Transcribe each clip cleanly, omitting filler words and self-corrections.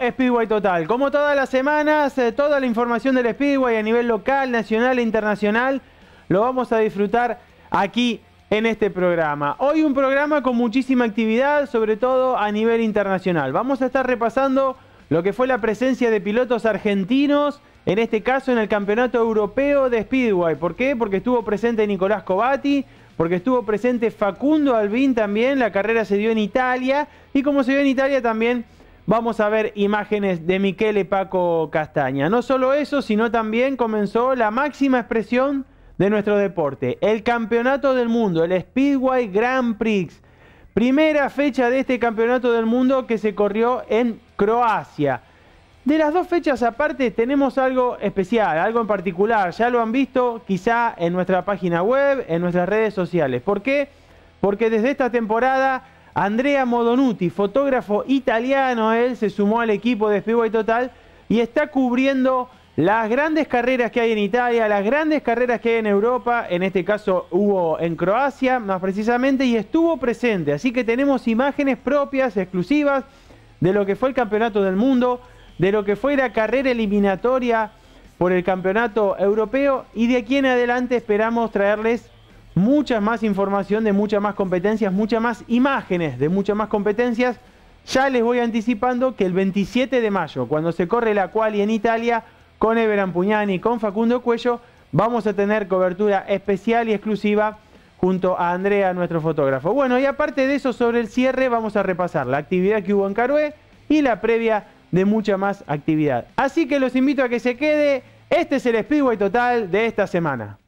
Speedway Total. Como todas las semanas, toda la información del Speedway a nivel local, nacional e internacional lo vamos a disfrutar aquí en este programa. Hoy un programa con muchísima actividad, sobre todo a nivel internacional. Vamos a estar repasando lo que fue la presencia de pilotos argentinos, en este caso en el Campeonato Europeo de Speedway. ¿Por qué? Porque estuvo presente Nicolás Cobatti, porque estuvo presente Facundo Albín también. La carrera se dio en Italia y como se dio en Italia también vamos a ver imágenes de Michele Paco Castaña. No solo eso, sino también comenzó la máxima expresión de nuestro deporte, el Campeonato del Mundo, el Speedway Grand Prix. Primera fecha de este Campeonato del Mundo que se corrió en Croacia. De las dos fechas aparte tenemos algo especial, algo en particular. Ya lo han visto quizá en nuestra página web, en nuestras redes sociales. ¿Por qué? Porque desde esta temporada Andrea Modonuti, fotógrafo italiano, él se sumó al equipo de Speedway Total y está cubriendo las grandes carreras que hay en Italia, las grandes carreras que hay en Europa. En este caso hubo en Croacia más precisamente y estuvo presente. Así que tenemos imágenes propias, exclusivas de lo que fue el Campeonato del Mundo, de lo que fue la carrera eliminatoria por el Campeonato Europeo, y de aquí en adelante esperamos traerles mucha más información de muchas más competencias, muchas más imágenes de muchas más competencias. Ya les voy anticipando que el 27 de mayo, cuando se corre la quali en Italia, con Ever Ampugnani y con Facundo Cuello, vamos a tener cobertura especial y exclusiva junto a Andrea, nuestro fotógrafo. Bueno, y aparte de eso, sobre el cierre vamos a repasar la actividad que hubo en Carué y la previa de mucha más actividad. Así que los invito a que se quede. Este es el Speedway Total de esta semana.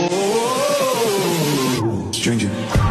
Stranger.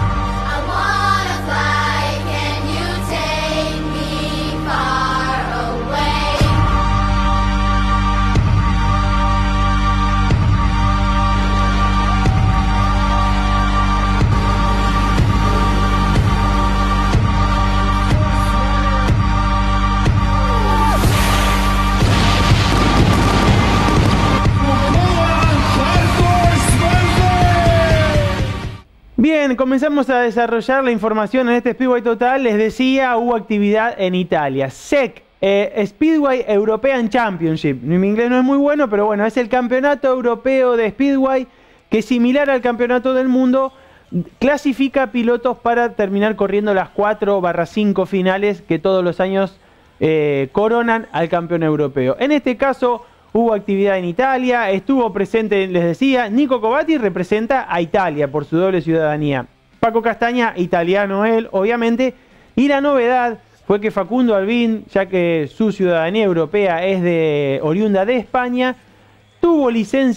Bien, comenzamos a desarrollar la información en este Speedway Total. Les decía, hubo actividad en Italia. SEC, Speedway European Championship. Mi inglés no es muy bueno, pero bueno, es el campeonato europeo de Speedway que, similar al campeonato del mundo, clasifica pilotos para terminar corriendo las 4/5 finales que todos los años coronan al campeón europeo. En este caso hubo actividad en Italia, estuvo presente, les decía, Nico Cobatti representa a Italia por su doble ciudadanía. Paco Castaña, italiano él, obviamente, y la novedad fue que Facundo Albín, ya que su ciudadanía europea es oriunda de España, tuvo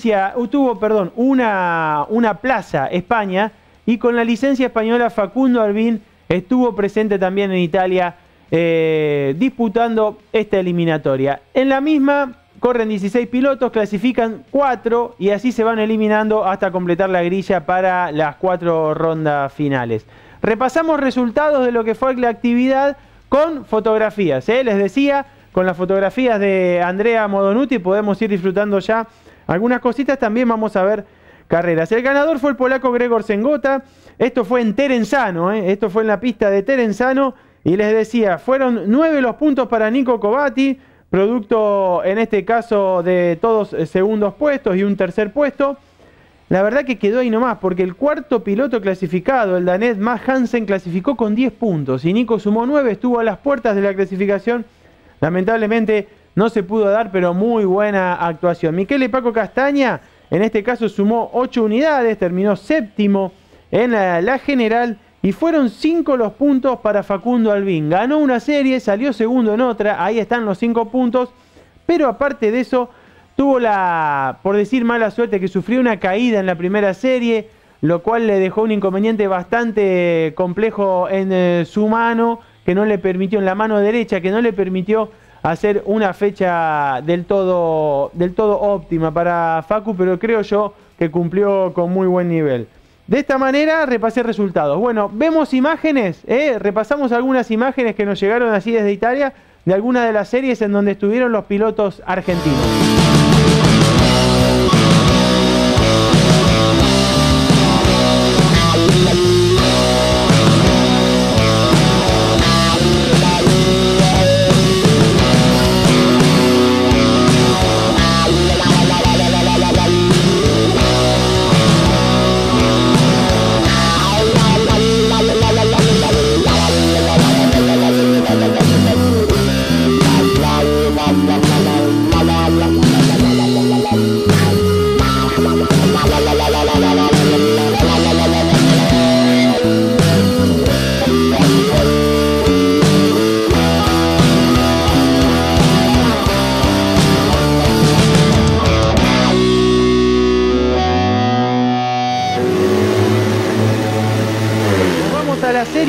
una plaza España, y con la licencia española Facundo Albín estuvo presente también en Italia disputando esta eliminatoria. En la misma corren 16 pilotos, clasifican 4 y así se van eliminando hasta completar la grilla para las 4 rondas finales. Repasamos resultados de lo que fue la actividad con fotografías. Les decía, con las fotografías de Andrea Modonuti podemos ir disfrutando ya algunas cositas. También vamos a ver carreras. El ganador fue el polaco Gregor Sengota. Esto fue en Terenzano, esto fue en la pista de Terenzano. Y les decía, fueron 9 los puntos para Nico Cobatti, producto en este caso de todos segundos puestos y un tercer puesto. La verdad que quedó ahí nomás, porque el cuarto piloto clasificado, el danés Mads Hansen, clasificó con 10 puntos y Nico sumó 9, estuvo a las puertas de la clasificación. Lamentablemente no se pudo dar, pero muy buena actuación. Michele Paco Castaña, en este caso, sumó 8 unidades, terminó séptimo en la general. Y fueron 5 los puntos para Facundo Albín. Ganó una serie, salió segundo en otra, ahí están los 5 puntos. Pero aparte de eso, tuvo la, por decir, mala suerte, que sufrió una caída en la primera serie, lo cual le dejó un inconveniente bastante complejo en su mano, que no le permitió, en la mano derecha, que no le permitió hacer una fecha del todo óptima para Facu, pero creo yo que cumplió con muy buen nivel. De esta manera repasé resultados. Bueno, vemos imágenes, repasamos algunas imágenes que nos llegaron así desde Italia, de algunas de las series en donde estuvieron los pilotos argentinos.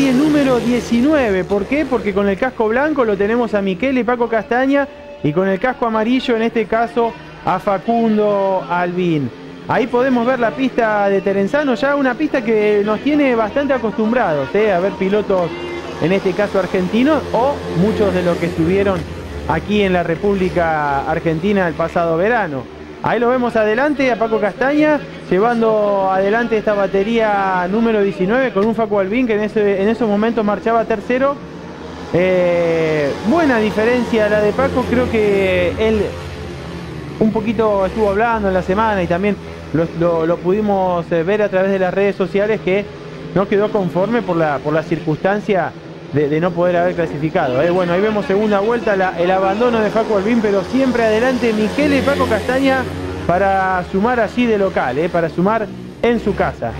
serie número 19. ¿Por qué? Porque con el casco blanco lo tenemos a Michele y Paco Castaña, y con el casco amarillo, en este caso, a Facundo Albín. Ahí podemos ver la pista de Terenzano, ya una pista que nos tiene bastante acostumbrados a ver pilotos, en este caso argentinos, o muchos de los que estuvieron aquí en la República Argentina el pasado verano. Ahí lo vemos adelante a Paco Castaña, llevando adelante esta batería número 19 con un Facu Albín que en esos momentos marchaba tercero. Buena diferencia la de Paco, creo que él un poquito estuvo hablando en la semana y también lo pudimos ver a través de las redes sociales, que no quedó conforme por la circunstancia de no poder haber clasificado. Bueno, ahí vemos segunda vuelta, el abandono de Facu Albín, pero siempre adelante Michele y Paco Castaña para sumar allí de local, para sumar en su casa.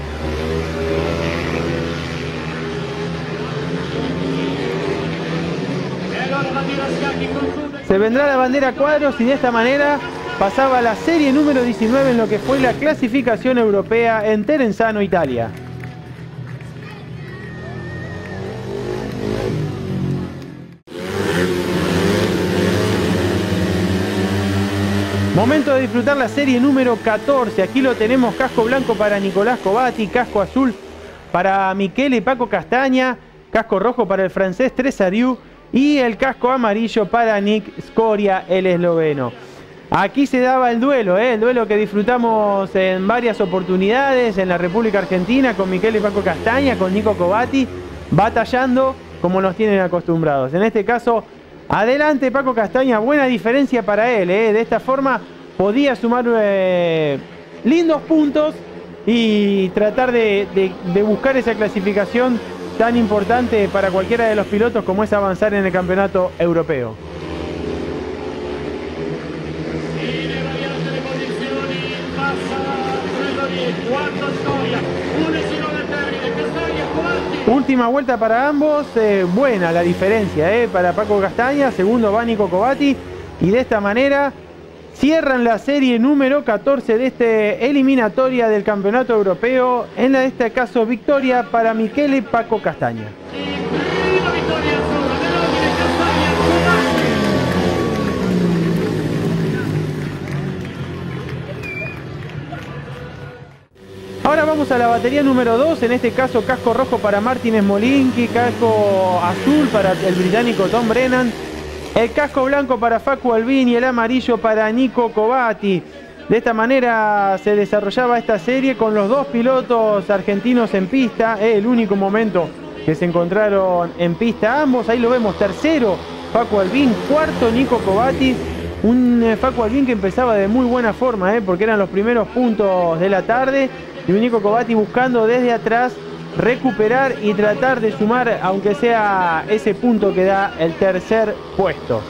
Se vendrá la bandera a cuadros y de esta manera pasaba la serie número 19 en lo que fue la clasificación europea en Terenzano, Italia. Momento de disfrutar la serie número 14. Aquí lo tenemos: casco blanco para Nicolás Cobatti, casco azul para Michele y Paco Castaña, casco rojo para el francés Tresariu y el casco amarillo para Nick Scoria, el esloveno. Aquí se daba el duelo que disfrutamos en varias oportunidades en la República Argentina, con Michele y Paco Castaña, con Nico Cobatti, batallando como nos tienen acostumbrados. En este caso, adelante Paco Castaña, buena diferencia para él, de esta forma podía sumar lindos puntos y tratar de buscar esa clasificación tan importante para cualquiera de los pilotos como es avanzar en el campeonato europeo. Última vuelta para ambos, buena la diferencia para Paco Castaña, segundo va Nico Cobatti, y de esta manera cierran la serie número 14 de esta eliminatoria del campeonato europeo, en este caso victoria para Michele y Paco Castaña. Ahora vamos a la batería número 2, en este caso casco rojo para Martin Smolinski, casco azul para el británico Tom Brennan, el casco blanco para Facu Albín y el amarillo para Nico Cobatti. De esta manera se desarrollaba esta serie con los dos pilotos argentinos en pista, el único momento que se encontraron en pista ambos. Ahí lo vemos, tercero Facu Albín, cuarto Nico Cobatti. Un Facu Albín que empezaba de muy buena forma, porque eran los primeros puntos de la tarde. Y un Nico Cobatti buscando desde atrás recuperar y tratar de sumar, aunque sea ese punto que da el tercer puesto.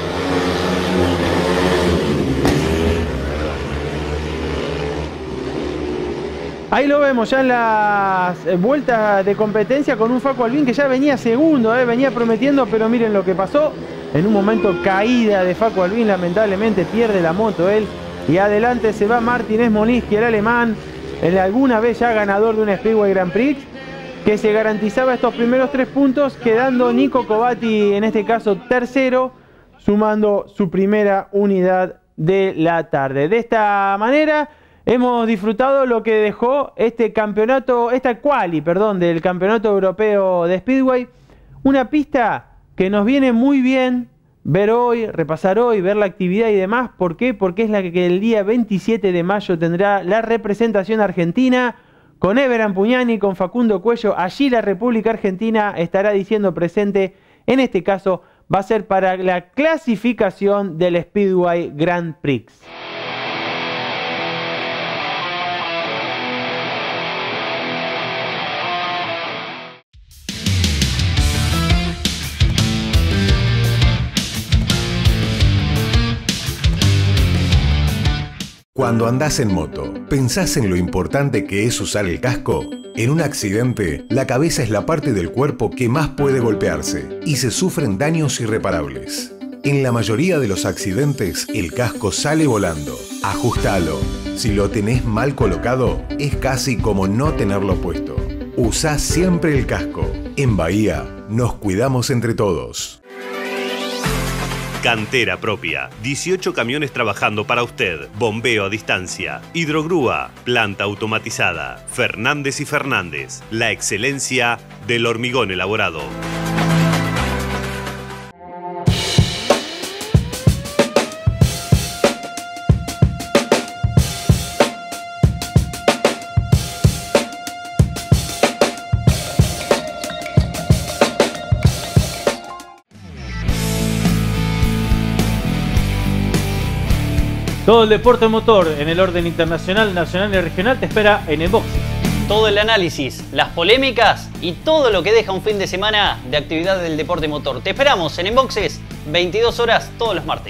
Ahí lo vemos ya en las vueltas de competencia con un Facu Albín que ya venía segundo, venía prometiendo, pero miren lo que pasó. En un momento caída de Facu Albín, lamentablemente pierde la moto él. Y adelante se va Martin Smolinski, el alemán, alguna vez ya ganador de un Speedway Grand Prix, que se garantizaba estos primeros 3 puntos, quedando Nico Cobatti en este caso tercero, sumando su primera unidad de la tarde. De esta manera hemos disfrutado lo que dejó esta quali, del Campeonato Europeo de Speedway, una pista que nos viene muy bien ver hoy, repasar hoy, ver la actividad y demás. ¿Por qué? Porque es la que el día 27 de mayo tendrá la representación argentina con Ever Pugnani, con Facundo Cuello. Allí la República Argentina estará diciendo presente. En este caso va a ser para la clasificación del Speedway Grand Prix. Cuando andás en moto, ¿pensás en lo importante que es usar el casco? En un accidente, la cabeza es la parte del cuerpo que más puede golpearse y se sufren daños irreparables. En la mayoría de los accidentes, el casco sale volando. Ajustalo. Si lo tenés mal colocado, es casi como no tenerlo puesto. Usá siempre el casco. En Bahía nos cuidamos entre todos. Cantera propia, 18 camiones trabajando para usted, bombeo a distancia, hidrogrúa, planta automatizada, Fernández y Fernández, la excelencia del hormigón elaborado. Todo el deporte motor en el orden internacional, nacional y regional te espera en Enboxes. Todo el análisis, las polémicas y todo lo que deja un fin de semana de actividad del deporte motor. Te esperamos en Enboxes, 22 horas todos los martes.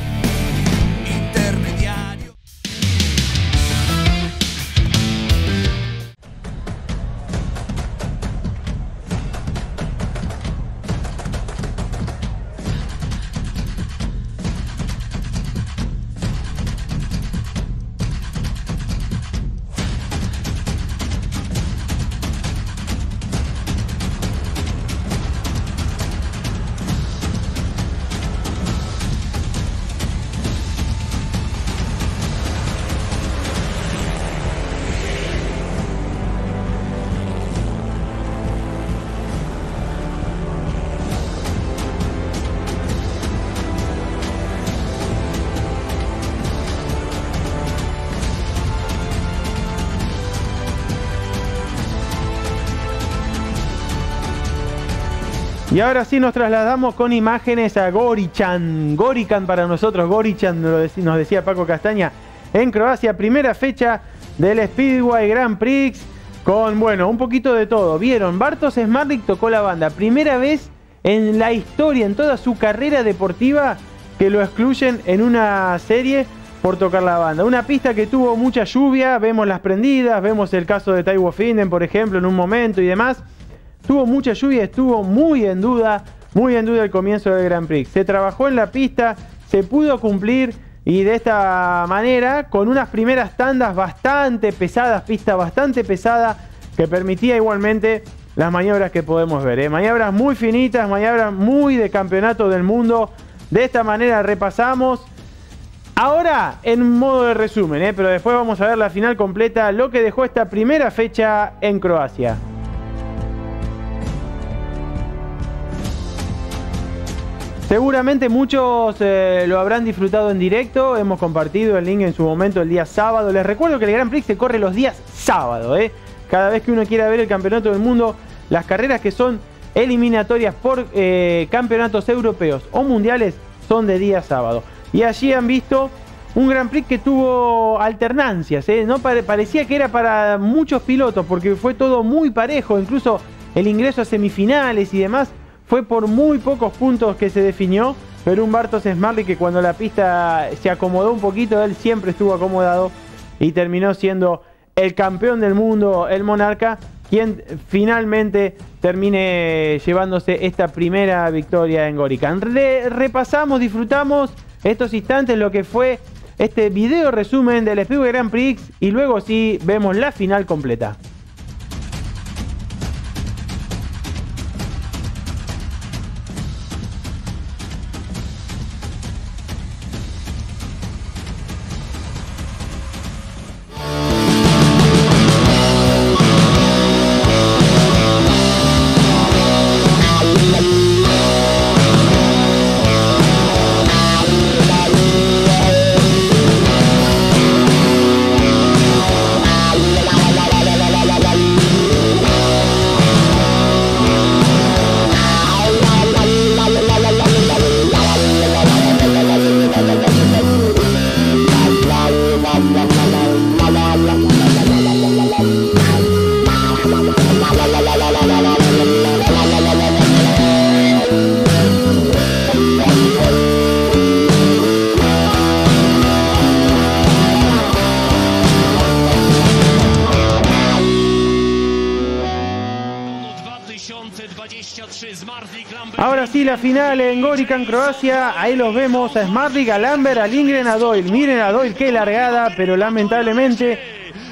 Y ahora sí nos trasladamos con imágenes a Goričan. Goričan para nosotros, Goričan nos decía Paco Castaña, en Croacia. Primera fecha del Speedway Grand Prix con, bueno, un poquito de todo. Vieron, Bartosz Zmarzlik tocó la banda. Primera vez en la historia, en toda su carrera deportiva, que lo excluyen en una serie por tocar la banda. Una pista que tuvo mucha lluvia, vemos las prendidas, vemos el caso de Taiwo Finden, por ejemplo, en un momento y demás. Tuvo mucha lluvia, estuvo muy en duda el comienzo del Grand Prix. Se trabajó en la pista, se pudo cumplir y de esta manera, con unas primeras tandas bastante pesadas, pista bastante pesada, que permitía igualmente las maniobras que podemos ver. Maniobras muy finitas, maniobras muy de campeonato del mundo. De esta manera repasamos. Ahora en modo de resumen, pero después vamos a ver la final completa, lo que dejó esta primera fecha en Croacia. Seguramente muchos lo habrán disfrutado en directo, hemos compartido el link en su momento el día sábado. Les recuerdo que el Grand Prix se corre los días sábado, Cada vez que uno quiera ver el campeonato del mundo, las carreras que son eliminatorias por campeonatos europeos o mundiales son de día sábado. Y allí han visto un Grand Prix que tuvo alternancias, No parecía que era para muchos pilotos porque fue todo muy parejo, incluso el ingreso a semifinales y demás. Fue por muy pocos puntos que se definió, pero un Bartosz Zmarzlik que cuando la pista se acomodó un poquito, él siempre estuvo acomodado y terminó siendo el campeón del mundo, el monarca, quien finalmente termine llevándose esta primera victoria en Goričan. Repasamos, disfrutamos estos instantes, lo que fue este video resumen del Speedway Grand Prix y luego sí vemos la final completa. Ahora sí, la final en Goričan, Croacia. Ahí los vemos a Zmarzlik, a Lambert, a Lindgren, a Doyle. Miren a Doyle, qué largada, pero lamentablemente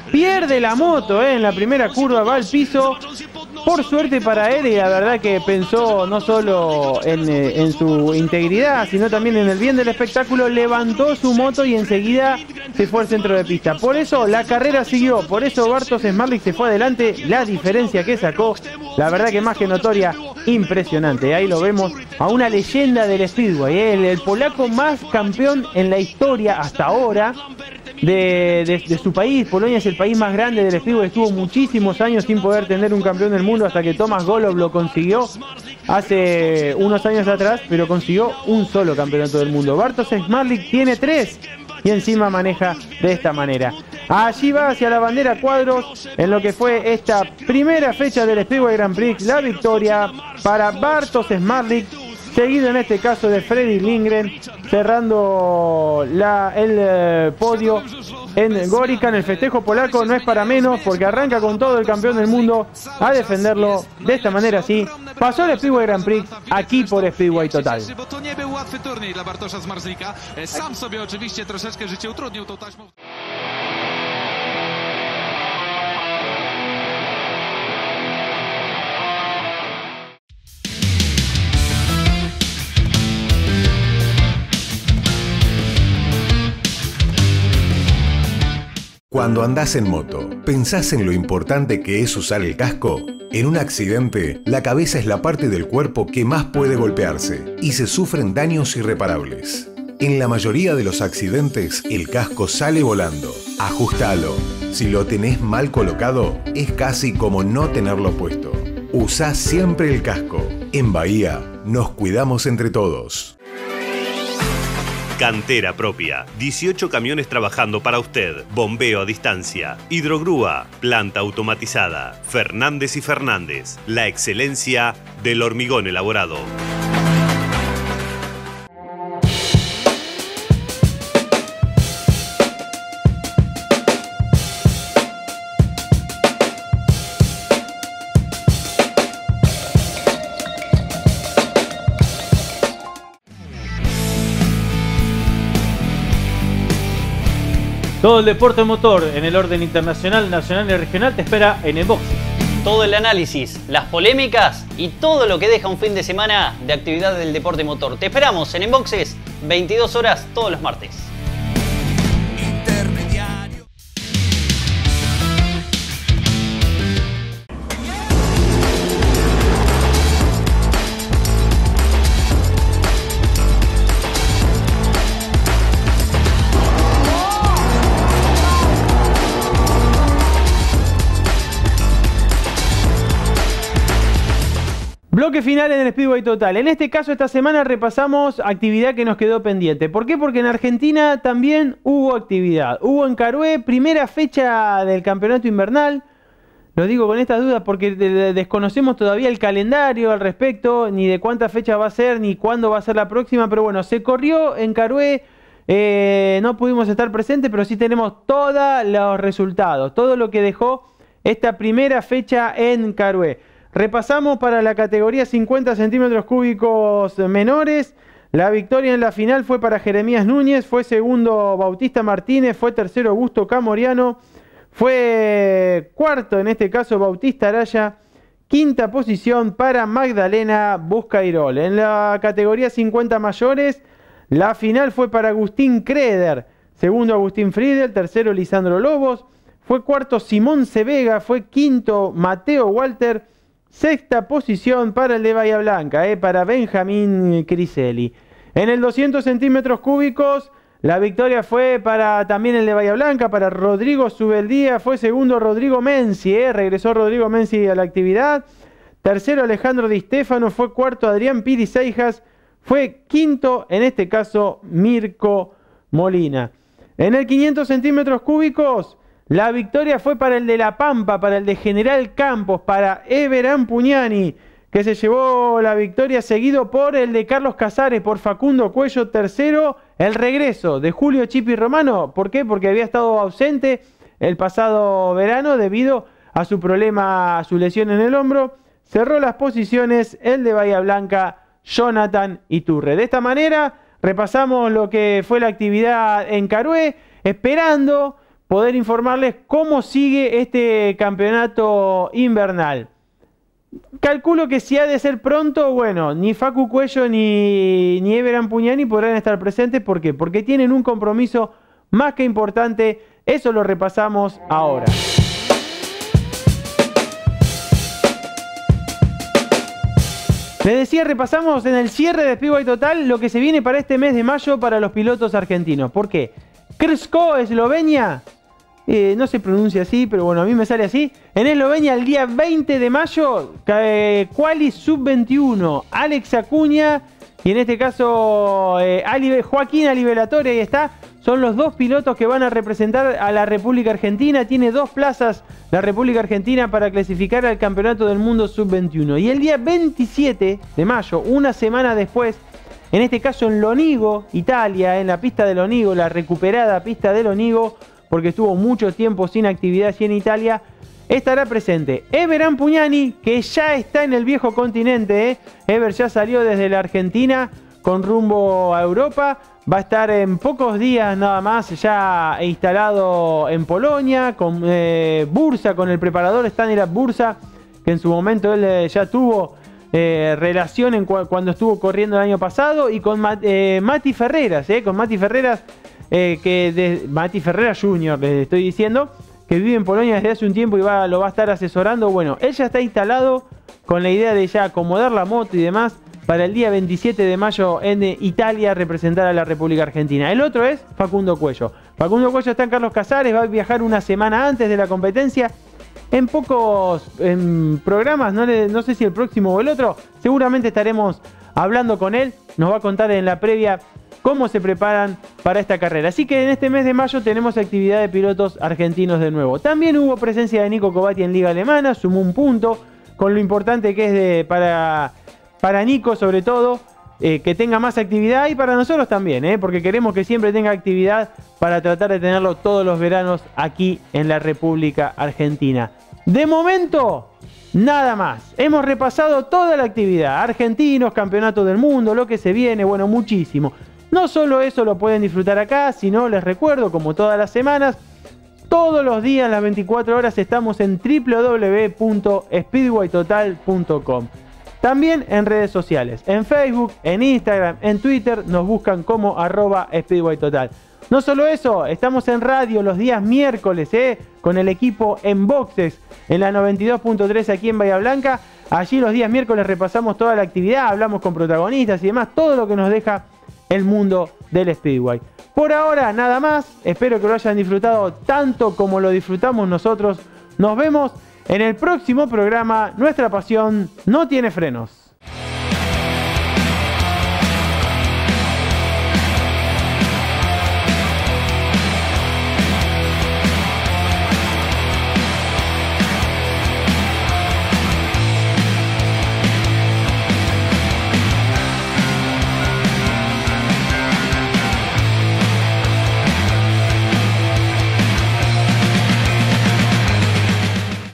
pierde la moto en la primera curva, va al piso. Por suerte para él, y la verdad que pensó no solo en su integridad, sino también en el bien del espectáculo, levantó su moto y enseguida se fue al centro de pista. Por eso la carrera siguió, por eso Bartosz Zmarzlik se fue adelante. La diferencia que sacó, la verdad que más que notoria, impresionante. Ahí lo vemos a una leyenda del Speedway, el polaco más campeón en la historia hasta ahora de su país. Polonia es el país más grande del Speedway, estuvo muchísimos años sin poder tener un campeón del mundo hasta que Tomasz Golob lo consiguió hace unos años atrás, pero consiguió un solo campeonato del mundo. Bartosz Zmarzlik tiene 3 y encima maneja de esta manera. Allí va hacia la bandera cuadros en lo que fue esta primera fecha del Speedway Grand Prix. La victoria para Bartosz Zmarzlik, seguido en este caso de Fredrik Lindgren, cerrando el podio en Gorica. En el festejo polaco no es para menos, porque arranca con todo el campeón del mundo a defenderlo de esta manera. Así pasó el Speedway Grand Prix aquí por Speedway Total. Cuando andás en moto, ¿pensás en lo importante que es usar el casco? En un accidente, la cabeza es la parte del cuerpo que más puede golpearse y se sufren daños irreparables. En la mayoría de los accidentes, el casco sale volando. Ajustalo. Si lo tenés mal colocado, es casi como no tenerlo puesto. Usá siempre el casco. En Bahía, nos cuidamos entre todos. Cantera propia, 18 camiones trabajando para usted, bombeo a distancia, hidrogrúa, planta automatizada, Fernández y Fernández, la excelencia del hormigón elaborado. Todo el deporte motor en el orden internacional, nacional y regional te espera en Enboxes. Todo el análisis, las polémicas y todo lo que deja un fin de semana de actividad del deporte motor. Te esperamos en Enboxes, 22 horas todos los martes. Bloque final en el Speedway Total. En este caso, esta semana repasamos actividad que nos quedó pendiente. ¿Por qué? Porque en Argentina también hubo actividad. Hubo en Carué, primera fecha del campeonato invernal. Lo digo con estas dudas porque desconocemos todavía el calendario al respecto, ni de cuántas fechas va a ser, ni cuándo va a ser la próxima. Pero bueno, se corrió en Carué. No pudimos estar presentes, pero sí tenemos todos los resultados. Todo lo que dejó esta primera fecha en Carué. Repasamos para la categoría 50 centímetros cúbicos menores. La victoria en la final fue para Jeremías Núñez, fue segundo Bautista Martínez, fue tercero Augusto Camoriano, fue cuarto en este caso Bautista Araya, quinta posición para Magdalena Buscairol. En la categoría 50 mayores, la final fue para Agustín Kreder, segundo Agustín Friedel, tercero Lisandro Lobos, fue cuarto Simón Sevega, fue quinto Mateo Walter, sexta posición para el de Bahía Blanca, para Benjamín Criselli. En el 200 centímetros cúbicos, la victoria fue para también el de Bahía Blanca, para Rodrigo Subeldía, fue segundo Rodrigo Menzi, regresó Rodrigo Menzi a la actividad. Tercero Alejandro Di Stefano, fue cuarto Adrián Piri Seijas, fue quinto en este caso Mirko Molina. En el 500 centímetros cúbicos, la victoria fue para el de La Pampa, para el de General Campos, para Everán Puñani, que se llevó la victoria, seguido por el de Carlos Casares, por Facundo Cuello, tercero, el regreso de Julio Chipi Romano. ¿Por qué? Porque había estado ausente el pasado verano debido a su problema, a su lesión en el hombro. Cerró las posiciones el de Bahía Blanca, Jonathan Iturre. De esta manera repasamos lo que fue la actividad en Carué, esperando poder informarles cómo sigue este campeonato invernal. Calculo que si ha de ser pronto, bueno, ni Facu Cuello ni Ever Ampugnani podrán estar presentes. ¿Por qué? Porque tienen un compromiso más que importante. Eso lo repasamos ahora. Les decía, repasamos en el cierre de Speedway Total lo que se viene para este mes de mayo para los pilotos argentinos. ¿Por qué? Krško, Eslovenia. No se pronuncia así, pero bueno, a mí me sale así. En Eslovenia, el día 20 de mayo, Quali Sub-21, Alex Acuña y en este caso Joaquín Alibelatore, ahí está. Son los dos pilotos que van a representar a la República Argentina. Tiene 2 plazas la República Argentina para clasificar al Campeonato del Mundo Sub-21. Y el día 27 de mayo, una semana después, en este caso en Lonigo, Italia, en la pista de Lonigo, la recuperada pista de Lonigo, porque estuvo mucho tiempo sin actividad allí en Italia, estará presente Ever Ampugnani, que ya está en el viejo continente. Ever ya salió desde la Argentina con rumbo a Europa. Va a estar en pocos días nada más ya instalado en Polonia, con Bursa, con el preparador Stanislav Bursa, que en su momento él ya tuvo relación cuando estuvo corriendo el año pasado, y con Mati Ferreras, con Mati Ferreras, Mati Ferreras Jr., les estoy diciendo, que vive en Polonia desde hace un tiempo y lo va a estar asesorando. Bueno, él ya está instalado con la idea de ya acomodar la moto y demás para el día 27 de mayo en Italia representar a la República Argentina. El otro es Facundo Cuello. Facundo Cuello está en Carlos Casares, va a viajar una semana antes de la competencia. En pocos programas, no sé si el próximo o el otro, seguramente estaremos hablando con él. Nos va a contar en la previa cómo se preparan para esta carrera. Así que en este mes de mayo tenemos actividad de pilotos argentinos de nuevo. También hubo presencia de Nico Cobatti en Liga Alemana, sumó un punto, con lo importante que es para Nico sobre todo, que tenga más actividad, y para nosotros también, porque queremos que siempre tenga actividad para tratar de tenerlo todos los veranos aquí en la República Argentina. De momento, nada más. Hemos repasado toda la actividad, argentinos, campeonatos del mundo, lo que se viene, bueno, muchísimo. No solo eso lo pueden disfrutar acá, sino les recuerdo, como todas las semanas, todos los días, las 24 horas, estamos en www.speedwaytotal.com. También en redes sociales, en Facebook, en Instagram, en Twitter, nos buscan como @SpeedwayTotal. No solo eso, estamos en radio los días miércoles, con el equipo en boxes, en la 92.3 aquí en Bahía Blanca. Allí los días miércoles repasamos toda la actividad, hablamos con protagonistas y demás, todo lo que nos deja el mundo del Speedway. Por ahora, nada más. Espero que lo hayan disfrutado tanto como lo disfrutamos nosotros. Nos vemos en el próximo programa. Nuestra pasión no tiene frenos.